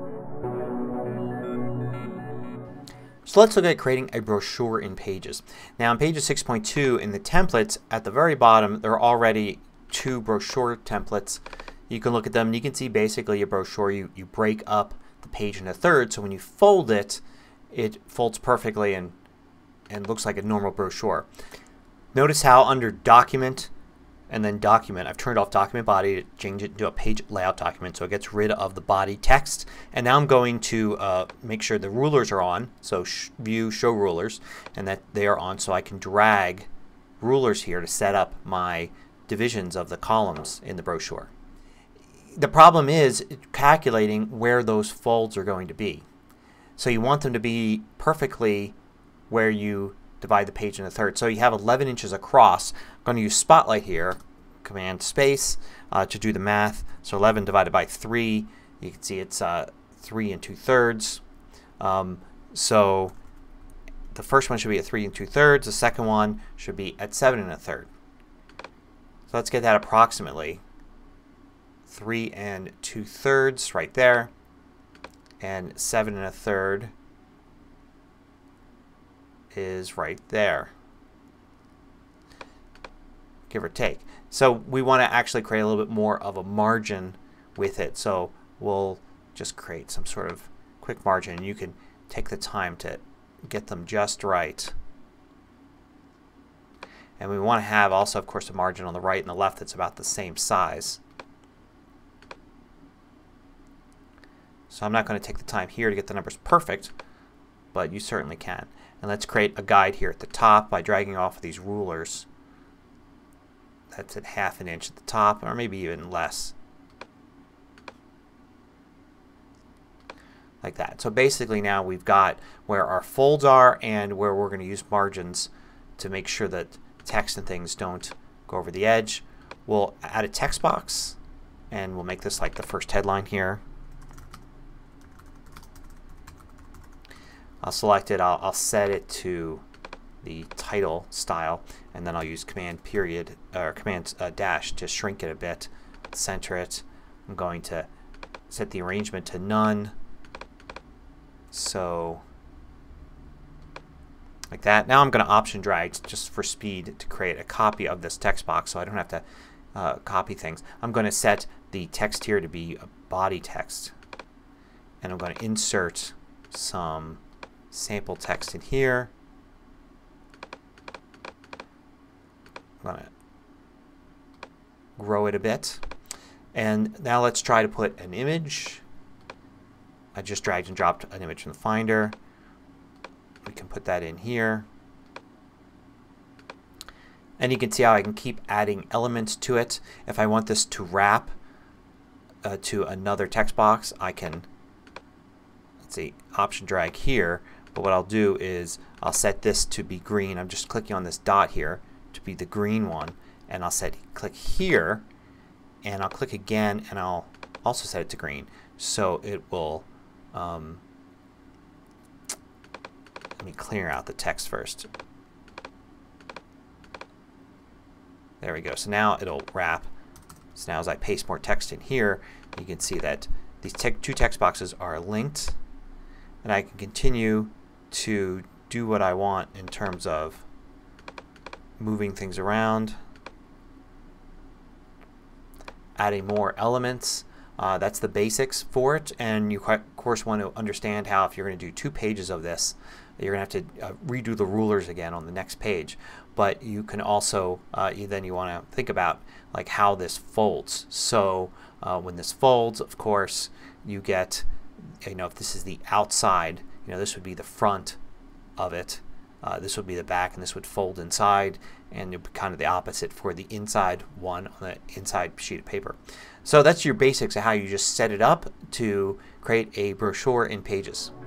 So let's look at creating a brochure in Pages. Now in Pages 6.2 in the templates at the very bottom there are already two brochure templates. You can look at them and you can see basically a brochure. You break up the page into thirds, so when you fold it, it folds perfectly and looks like a normal brochure. Notice how under Document and then Document I've turned off Document Body to change it into a page layout document so it gets rid of the body text. And now I'm going to make sure the rulers are on. So View, Show Rulers, and that they are on so I can drag rulers here to set up my divisions of the columns in the brochure. The problem is calculating where those folds are going to be. So you want them to be perfectly where you divide the page into thirds. So you have 11 inches across. I'm going to use Spotlight here, Command Space, to do the math. So 11 divided by 3, you can see it's 3 2/3. So the first one should be at 3 2/3. The second one should be at 7 1/3. So let's get that approximately 3 2/3 right there, and 7 1/3 is right there, give or take. So we want to actually create a little bit more of a margin with it. So we'll just create some sort of quick margin. You can take the time to get them just right. And we want to have also of course a margin on the right and the left that's about the same size. So I'm not going to take the time here to get the numbers perfect, but you certainly can. And let's create a guide here at the top by dragging off of these rulers. That's at 1/2 inch at the top, or maybe even less. Like that. So basically now we've got where our folds are and where we're going to use margins to make sure that text and things don't go over the edge. We'll add a text box and we'll make this like the first headline here. I'll select it. I'll set it to the title style, and then I'll use Command period or Command dash to shrink it a bit, center it. I'm going to set the arrangement to none. So like that. Now I'm going to Option drag just for speed to create a copy of this text box, so I don't have to copy things. I'm going to set the text here to be a body text, and I'm going to insert some sample text in here. I'm going to grow it a bit. And now let's try to put an image. I just dragged and dropped an image from the Finder. We can put that in here. And you can see how I can keep adding elements to it. If I want this to wrap to another text box, I can, let's see, Option drag here. But what I'll do is I'll set this to be green. I'm just clicking on this dot here to be the green one, and I'll click here, and I'll click again, and I'll also set it to green. So it will. Let me clear out the text first. There we go. So now it'll wrap. So now as I paste more text in here, you can see that these two text boxes are linked, and I can continue to do what I want in terms of moving things around, adding more elements. That's the basics for it, and you of course want to understand how if you're going to do 2 pages of this, you're going to have to redo the rulers again on the next page. But you can also then you want to think about like how this folds. So when this folds, of course, you get, if this is the outside, this would be the front of it. This would be the back, and this would fold inside, and it would be kind of the opposite for the inside one on the inside sheet of paper. So that's your basics of how you just set it up to create a brochure in Pages.